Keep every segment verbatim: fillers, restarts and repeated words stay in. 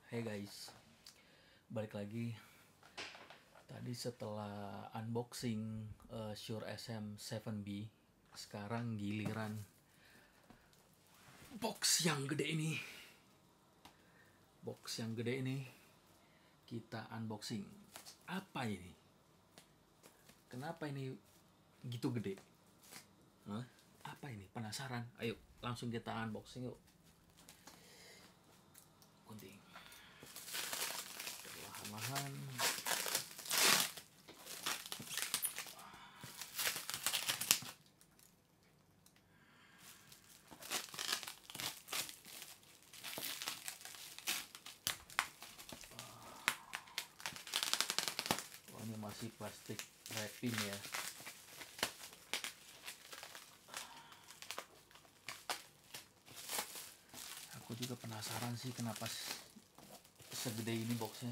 Hey guys, balik lagi. Tadi setelah unboxing uh, Shure S M tujuh B, sekarang giliran box yang gede ini. Box yang gede ini kita unboxing. Apa ini? Kenapa ini gitu gede? Hah? Apa ini? Penasaran? Ayo langsung kita unboxing yuk. Gunting. Perlahan-lahan. Oh, ini masih plastik wrapping ya. Aku juga penasaran sih kenapa segede ini boxnya.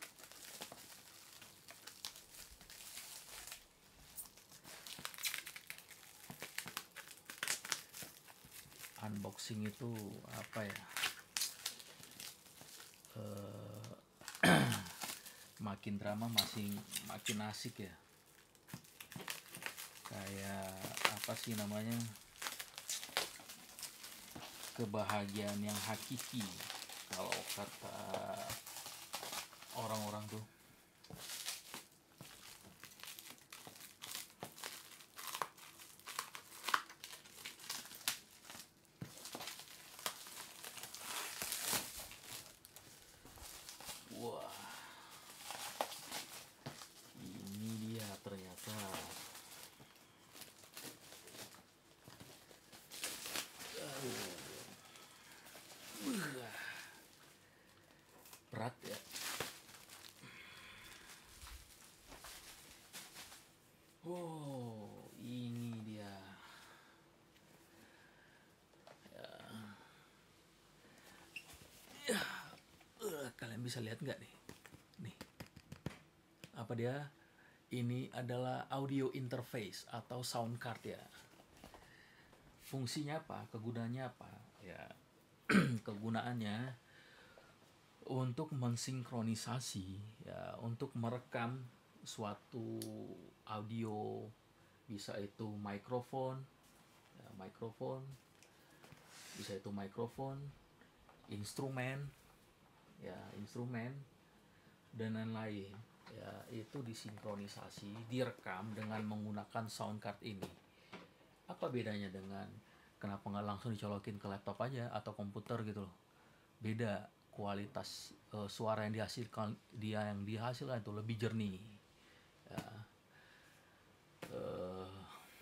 Unboxing itu apa ya? Uh, makin drama masih makin asik ya. Kayak apa sih namanya? Kebahagiaan yang hakiki kalau kata orang-orang tuh. Wah, ini dia ternyata. Berat ya. Oh, ini dia. Ya. Ya. Uh, kalian bisa lihat nggak nih? Nih. Apa dia? Ini adalah audio interface atau sound card ya. Fungsinya apa? Kegunaannya apa? Ya, kegunaannya untuk mensinkronisasi ya, untuk merekam suatu audio, bisa itu mikrofon ya, mikrofon bisa itu mikrofon, instrumen ya, instrumen dan lain-lain ya, itu disinkronisasi, direkam dengan menggunakan sound card ini. Apa bedanya dengan kenapa nggak langsung dicolokin ke laptop aja atau komputer gitu loh? Beda kualitas uh, suara yang dihasilkan, dia yang dihasilkan itu lebih jernih ya. Uh,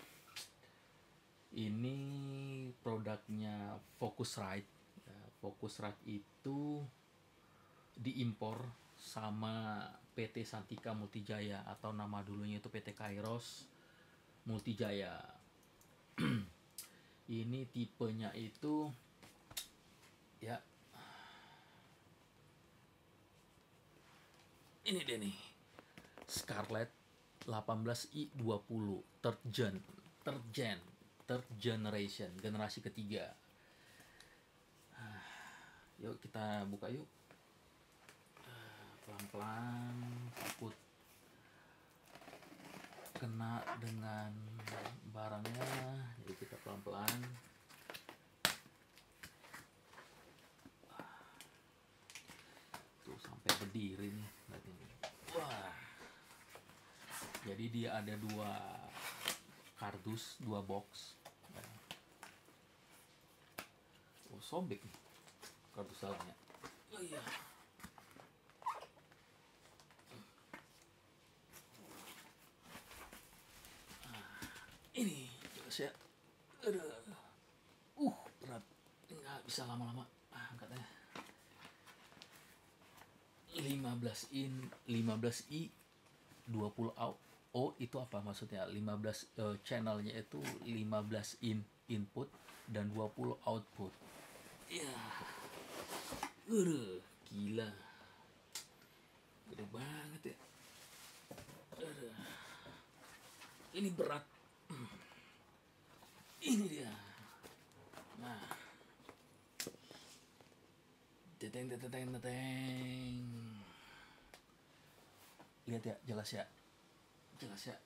ini produknya Focusrite ya. Focusrite itu diimpor sama P T Santika Multijaya atau nama dulunya itu P T Kairos Multijaya. Ini tipenya itu ya, ini dia nih, Scarlett delapan belas i dua puluh third gen, third gen, third generation, generasi ketiga. Yuk kita buka yuk. Pelan-pelan, takut kena dengan barangnya, jadi kita pelan-pelan. Tuh sampai berdiri nih. Wah. Jadi dia ada dua kardus, dua box. Oh, sobek nih kardus dalamnya. Oh iya. Ini saya, aduh, uh berat, nggak bisa lama-lama ah, angkatnya. lima belas in, lima belas i, dua puluh out. Oh, itu apa maksudnya? lima belas uh, channelnya itu lima belas in input dan dua puluh output. Ya, aduh, gila, gede banget ya. Aduh. Ini berat. Ini dia. Nah, Teteng teteng teteng. Lihat ya, jelas ya. Jelas ya.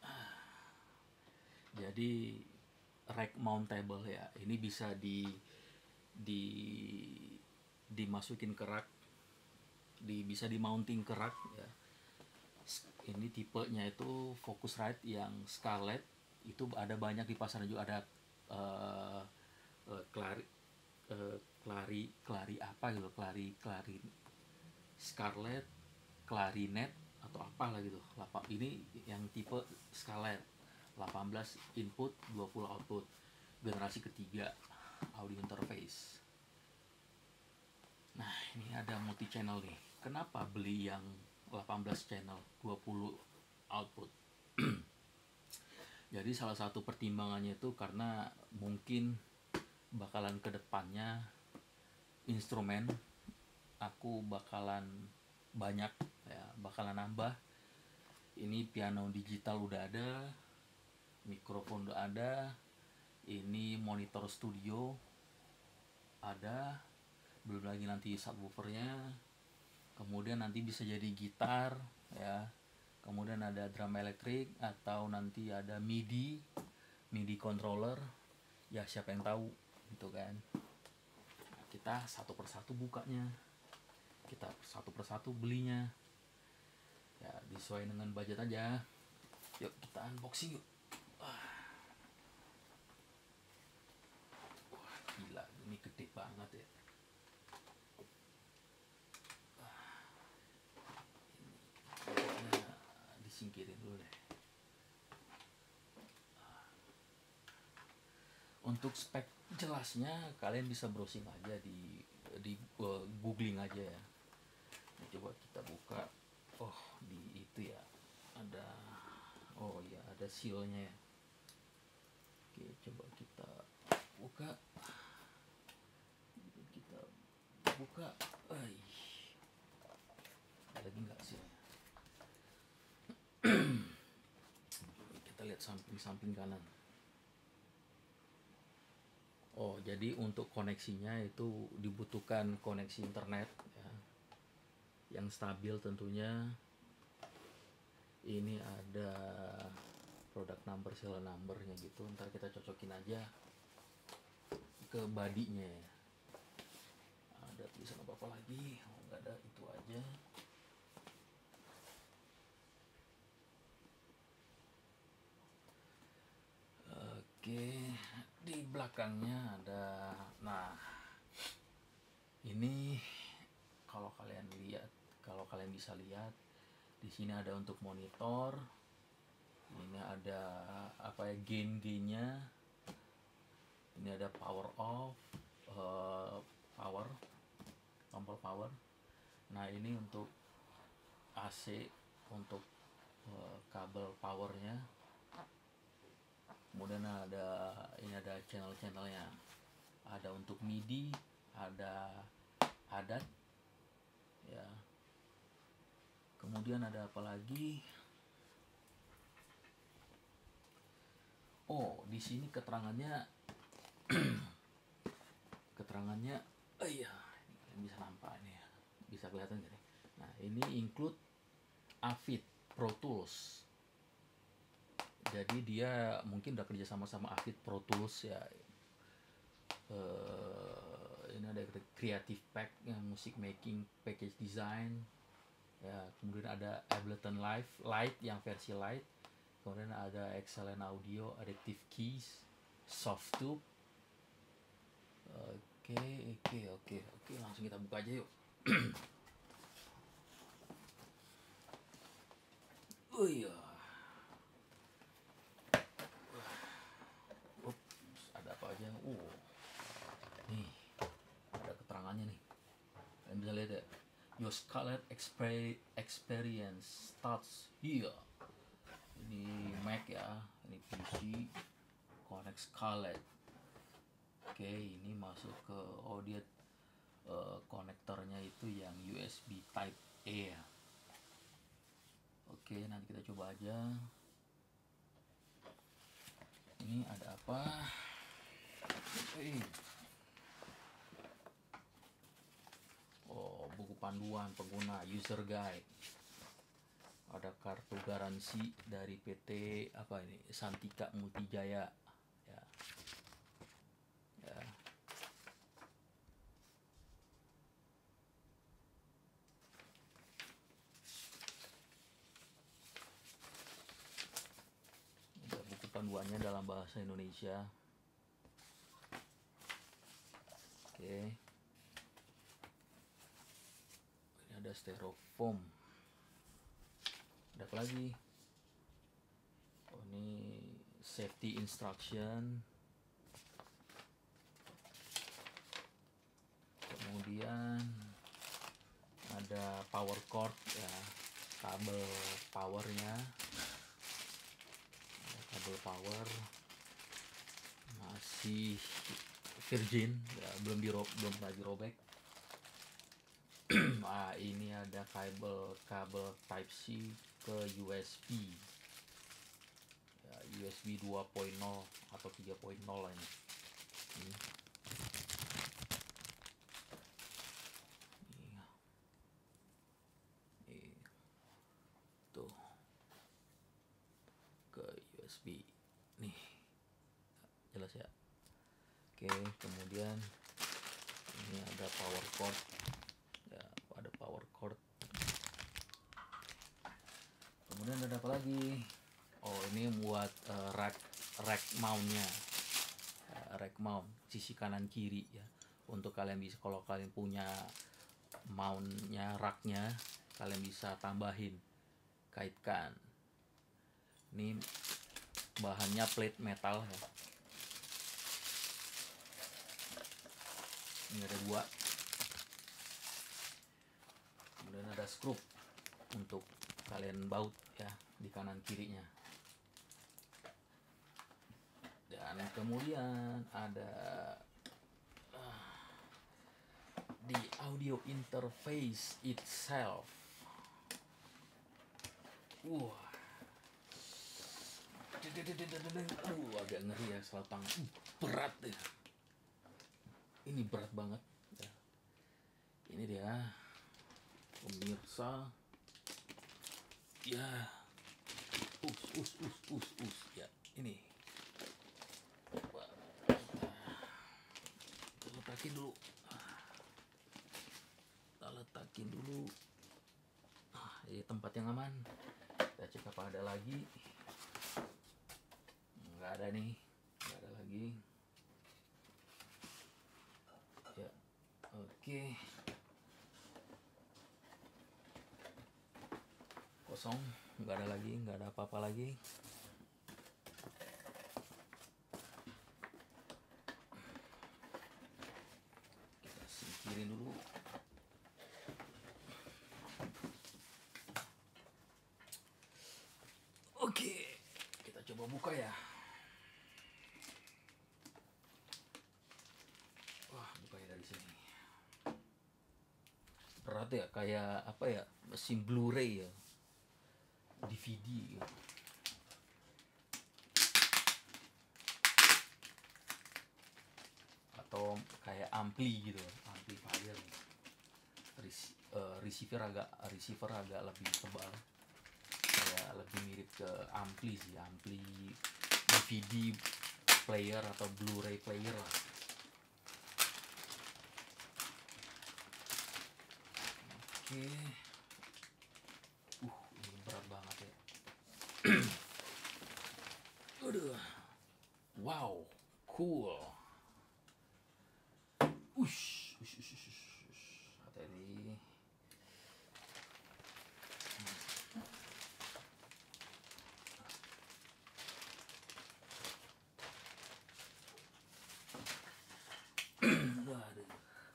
Jadi rack mountable ya. Ini bisa di di dimasukin ke rak, di bisa di mounting ke rak ya. Ini tipenya itu Focusrite yang Scarlett, itu ada banyak di pasaran juga. Ada uh, uh, Clari uh, Clari Clari apa gitu, Clari Clari Scarlett, Clarinet atau apalah gitu. Ini yang tipe Scarlett, delapan belas input, dua puluh output, generasi ketiga audio interface. Nah, ini ada multi channel nih. Kenapa beli yang delapan belas channel, dua puluh output? Jadi salah satu pertimbangannya itu karena mungkin bakalan kedepannya instrumen aku bakalan banyak ya, bakalan nambah. Ini piano digital udah ada, mikrofon udah ada, ini monitor studio ada, belum lagi nanti subwoofernya, kemudian nanti bisa jadi gitar ya, kemudian ada drum elektrik, atau nanti ada MIDI MIDI controller ya, siapa yang tahu gitu kan. Nah, kita satu persatu bukanya, kita satu persatu belinya ya, disesuaikan dengan budget aja. Yuk kita unboxing yuk. Wah, gila, ini gede banget ya. Ini disingkirin dulu deh. Untuk spek jelasnya kalian bisa browsing aja di di uh, googling aja ya. Nah, coba kita buka. Oh, di itu ya ada, oh ya ada sealnya ya. Oke, coba kita buka, kita buka. Ay, ada lagi nggak sealnya? Kita lihat samping-samping kanan. Oh, jadi untuk koneksinya itu dibutuhkan koneksi internet ya, yang stabil tentunya. Ini ada product number, serial numbernya gitu. Ntar kita cocokin aja ke badinya ya. Ada tulisan apa apa lagi? Oh, nggak ada, itu aja. Oke, di belakangnya ada. Nah, ini kalau kalian lihat, kalau kalian bisa lihat di sini ada untuk monitor. Ini ada apa ya, gain gainnya. Ini ada power off, uh, power, tombol power. Nah, ini untuk A C, untuk uh, kabel powernya. Kemudian ada, ini ada channel-channelnya. Ada untuk MIDI, ada adat ya. Kemudian ada apa lagi? Oh, di sini keterangannya keterangannya oh iya, ini kalian bisa nampak ini ya, bisa kelihatan gak nih? Nah, ini include Avid Pro Tools. Jadi dia mungkin udah kerja sama sama Avid Pro Tools ya. Uh, ini ada Creative Pack yang music making, package design ya. Kemudian ada Ableton Live Lite yang versi Lite. Kemudian ada Excellent Audio, Adaptive Keys, Softube. Oke, oke, oke, oke, langsung kita buka aja yuk. Oh iya. Ups, ada apa aja? Uh, nih ada keterangannya nih. Kalian bisa lihat ya. Your Scarlett experience starts here. Ini Mac ya, ini P C, connect Scarlett. Oke, ini masuk ke audio uh, konektornya itu yang U S B Type A ya. Oke, nanti kita coba aja. Ini ada apa? Eh. buku panduan pengguna, user guide. Ada kartu garansi dari P T apa ini, Santika Multijaya ya. Ya. Ada buku panduannya dalam bahasa Indonesia. Oke. Ini ada styrofoam. Ada apa lagi? Oh, ini safety instruction. Kemudian ada power cord ya, kabel powernya, ada kabel power masih virgin ya, belum di belum lagi robek. Ah, ini ada kabel kabel Type C ke U S B ya, U S B dua titik nol atau tiga titik nol lah ini. Hmm. Tuh ke U S B nih, jelas ya. Oke, kemudian ini ada power cord ya, ada power cord. Kemudian ada apa lagi? Oh, ini buat uh, rack rack mountnya, uh, rack mount sisi kanan kiri ya, untuk kalian bisa, kalau kalian punya mountnya, racknya, kalian bisa tambahin, kaitkan. Ini bahannya plate metal ya. Ini ada dua. Kemudian ada skrup untuk kalian baut ya di kanan kirinya. Dan kemudian ada uh, di audio interface itself. Wah. Uh, agak ngeri ya, selapang. Uh, berat ya. Ini berat banget ya. Ini dia pemirsa ya, us us us us us ya, ini kita letakin dulu, kita letakin dulu nah, di tempat yang aman. Kita cek apa ada lagi. Nggak ada nih, nggak ada lagi ya. Oke, kosong, nggak ada lagi, nggak ada apa-apa lagi. Kita singkirin dulu. Oke, kita coba buka ya. Wah, bukanya dari sini. Berat ya, kayak apa ya, mesin Blu-ray ya, D V D gitu. Atau kayak ampli gitu, amplifier. Rec uh, receiver agak receiver agak lebih tebal, kayak lebih mirip ke ampli sih, ampli D V D player atau Blu-ray player lah. Oke. Uh, ini berat banget ya. Aduh. Wow, cool. Ush, ush, ush, ush, ush. Hati-hati. Waduh.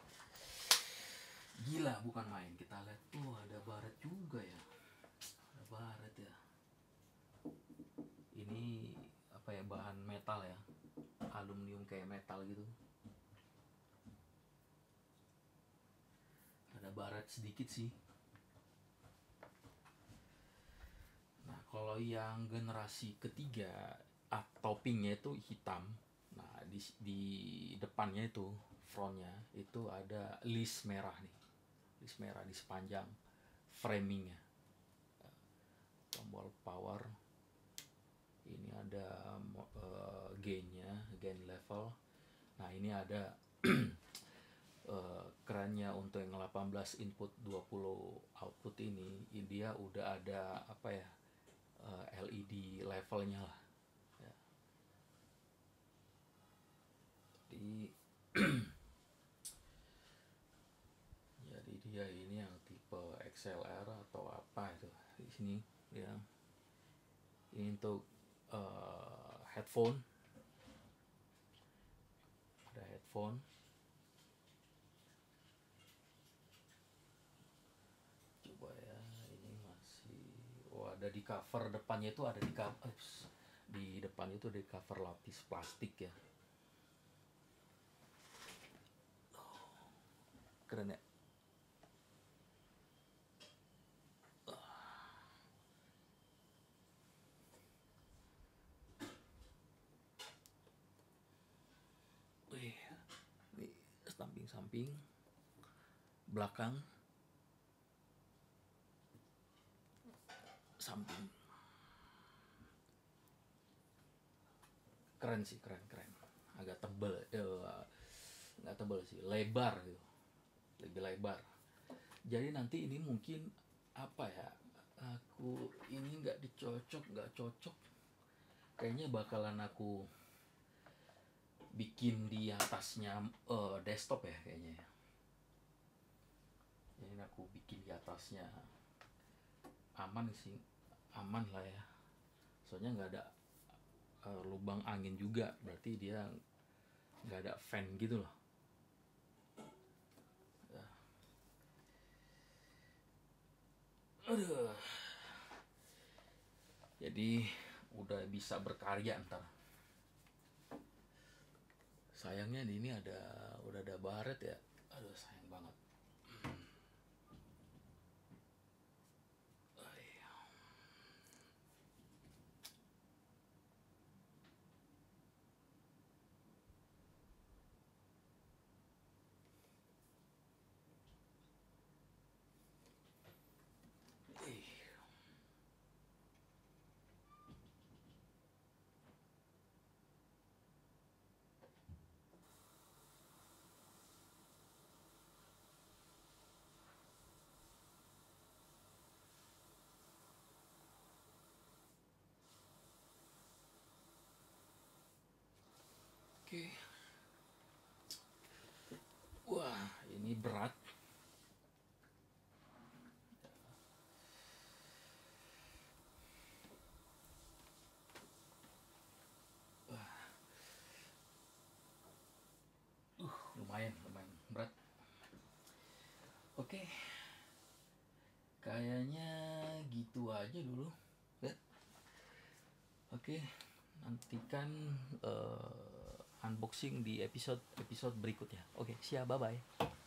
Gila, bukan main. Kita lihat, oh ada baret juga ya. Ada baret ya. Ini apa ya, bahan metal ya, aluminium kayak metal gitu. Ada baret sedikit sih. Nah, kalau yang generasi ketiga, ah, toppingnya itu hitam. Nah, di, di depannya itu, frontnya itu ada list merah nih. list merah di sepanjang framingnya. Tombol power, ini ada uh, gainnya, gain level. Nah ini ada uh, kerannya untuk yang delapan belas input dua puluh output ini, dia udah ada apa ya, uh, L E D levelnya lah ya. Jadi jadi dia ini yang tipe X L R atau apa itu di sini ya. Ini untuk uh, headphone, ada headphone. Coba ya, ini masih, oh ada di cover depannya, itu ada di cover, di depan itu ada di cover lapis plastik ya. Keren ya. Wih, ini samping-samping, belakang, samping. Keren sih, keren keren. Agak tebel, eh, nggak tebel sih, lebar gitu, lebih lebar. Jadi nanti ini mungkin apa ya? Aku ini nggak dicocok, nggak cocok. Kayaknya bakalan aku bikin di atasnya uh, desktop ya kayaknya ya. Ini aku bikin di atasnya, aman sih, aman lah ya. Soalnya nggak ada uh, lubang angin juga, berarti dia nggak ada fan gitu loh. Ya. Aduh. Jadi udah bisa berkarya ntar. Sayangnya di ini ada udah ada baret ya. Aduh sayang banget. Oke. Wah, ini berat. Uh, lumayan, lumayan berat. Oke. Kayaknya gitu aja dulu. Ya. Oke, nantikan uh, unboxing di episode episode berikutnya. Oke, siap, bye bye.